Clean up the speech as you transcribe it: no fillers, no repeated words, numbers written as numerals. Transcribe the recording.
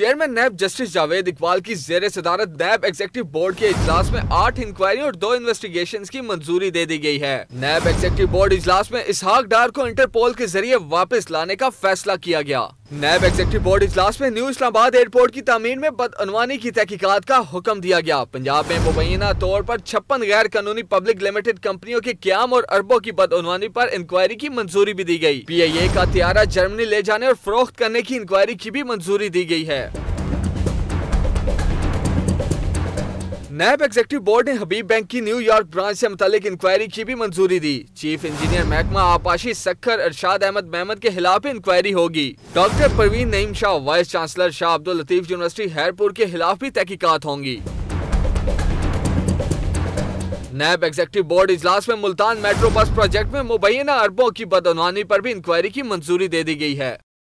Chairman NAB justice Javed Iqbal की ज़ेर सदारत नैब एग्जीक्यूटिव बोर्ड के इजलास में 8 इंक्वायरी और 2 इन्वेस्टिगेशंस की मंजूरी दे दी गई है। नैब एग्जीक्यूटिव बोर्ड इजलास में इसहाक डार को इंटरपोल के जरिए वापस लाने का फैसला किया गया। नैब एग्जीक्यूटिव बोर्ड इजलास में न्यू इस्लामाबाद एयरपोर्ट की तामीर में बदअनवानी की तहकीकात का हुक्म दिया गया। पंजाब में मुबैना तौर पर 56 गैर कानूनी पब्लिक लिमिटेड कंपनियों के क्याम और अरबों की बदअनवानी पर इंक्वायरी की मंजूरी भी दी गई। PIA का तियारा जर्मनी ले जाने और फरोख्त करने की इंक्वायरी की भी मंजूरी दी गई है। नैब एग्जीक्यूटिव बोर्ड ने हबीब बैंक की न्यूयॉर्क ब्रांच से मुतालिक इंक्वायरी की भी मंजूरी दी। चीफ इंजीनियर महकमा आपाशी सखर अरशाद अहमद महमद के खिलाफ इंक्वायरी होगी। Doctor Parveen Naeem Shah vice chancellor Shah Abdul Latif university Khairpur के खिलाफ भी तहकीकात होंगी। नैब एग्जीक्यूटिव बोर्ड इजलास में मुल्तान मेट्रो बस प्रोजेक्ट में मुबैना अरबों की बदअनवानी पर भी इंक्वायरी की मंजूरी दे दी गई है।